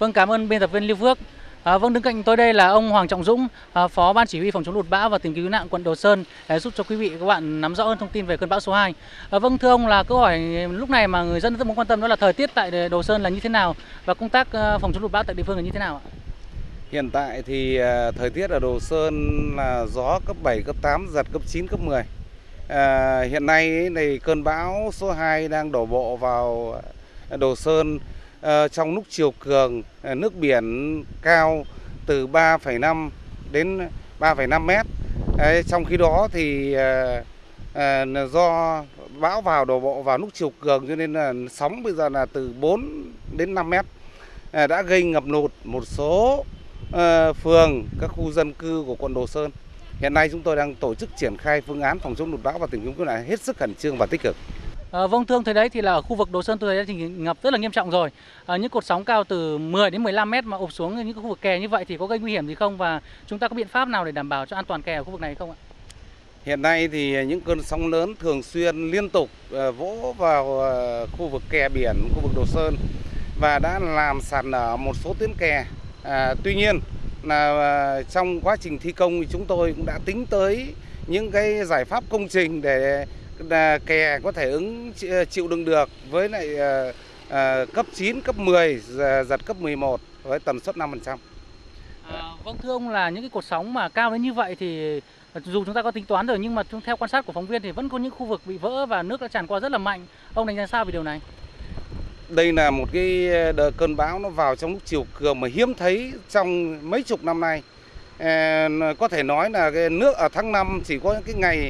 Vâng, cảm ơn biên tập viên Lưu Phước. Vâng, đứng cạnh tôi đây là ông Hoàng Trọng Dũng, Phó Ban Chỉ huy phòng chống lụt bão và tìm kiếm cứu nạn quận Đồ Sơn, để giúp cho quý vị và các bạn nắm rõ hơn thông tin về cơn bão số 2. Vâng, thưa ông, là câu hỏi lúc này mà người dân rất muốn quan tâm đó là thời tiết tại Đồ Sơn là như thế nào và công tác phòng chống lụt bão tại địa phương là như thế nào ạ? Hiện tại thì thời tiết ở Đồ Sơn là gió cấp 7, cấp 8, giật cấp 9, cấp 10. Hiện nay thì cơn bão số 2 đang đổ bộ vào Đồ Sơn. Trong lúc chiều cường, nước biển cao từ 3,5 đến 3,5 mét. Trong khi đó thì do bão đổ bộ vào lúc chiều cường cho nên là sóng bây giờ là từ 4 đến 5 mét. Đã gây ngập lụt một số phường, các khu dân cư của quận Đồ Sơn. Hiện nay chúng tôi đang tổ chức triển khai phương án phòng chống lụt bão và tìm kiếm cứu nạn hết sức khẩn trương và tích cực. Vâng, thưa ông, thời đấy thì là ở khu vực Đồ Sơn tôi thấy thì ngập rất là nghiêm trọng rồi. Những cột sóng cao từ 10 đến 15 mét mà ụp xuống những khu vực kè như vậy thì có gây nguy hiểm gì không, và chúng ta có biện pháp nào để đảm bảo cho an toàn kè ở khu vực này không ạ? Hiện nay thì những cơn sóng lớn thường xuyên liên tục vỗ vào khu vực kè biển, khu vực Đồ Sơn và đã làm sạt lở một số tuyến kè. Tuy nhiên là trong quá trình thi công thì chúng tôi cũng đã tính tới những cái giải pháp công trình để kè có thể chịu đựng được với lại cấp 9, cấp 10, giật cấp 11 với tần suất 5%. Vâng, thưa ông, là những cái cột sóng mà cao đến như vậy thì dù chúng ta có tính toán rồi nhưng mà theo quan sát của phóng viên thì vẫn có những khu vực bị vỡ và nước đã tràn qua rất là mạnh. Ông đánh giá sao về điều này? Đây là một cái cơn bão nó vào trong lúc chiều cường mà hiếm thấy trong mấy chục năm nay. Có thể nói là cái nước ở tháng 5 chỉ có những cái ngày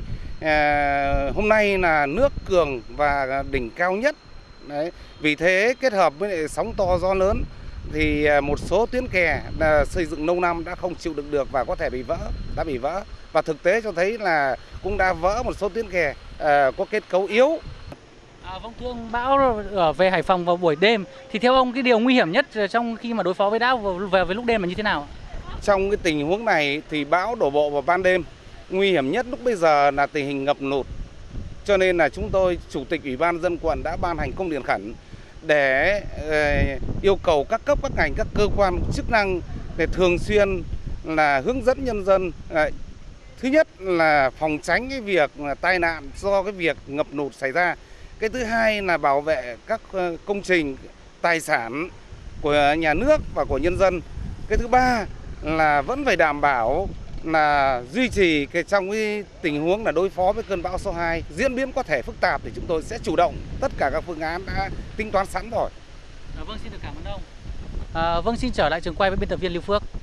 hôm nay là nước cường và đỉnh cao nhất. Đấy. Vì thế kết hợp với lại sóng to gió lớn thì một số tuyến kè xây dựng lâu năm đã không chịu đựng được và có thể đã bị vỡ. Và thực tế cho thấy là cũng đã vỡ một số tuyến kè có kết cấu yếu. Vâng, thưa ông, bão về Hải Phòng vào buổi đêm thì theo ông cái điều nguy hiểm nhất trong khi mà đối phó với bão về với lúc đêm là như thế nào? Trong cái tình huống này thì bão đổ bộ vào ban đêm, nguy hiểm nhất lúc bây giờ là tình hình ngập lụt. Cho nên là chúng tôi, Chủ tịch Ủy ban nhân dân quận đã ban hành công điện khẩn để yêu cầu các cấp, các ngành, các cơ quan chức năng để thường xuyên là hướng dẫn nhân dân. Thứ nhất là phòng tránh cái việc tai nạn do cái việc ngập lụt xảy ra. Cái thứ hai là bảo vệ các công trình, tài sản của nhà nước và của nhân dân. Cái thứ ba là vẫn phải đảm bảo là duy trì trong cái tình huống là đối phó với cơn bão số 2 diễn biến có thể phức tạp thì chúng tôi sẽ chủ động tất cả các phương án đã tính toán sẵn rồi. Vâng, xin được cảm ơn ông. Vâng, xin trở lại trường quay với biên tập viên Lưu Phước.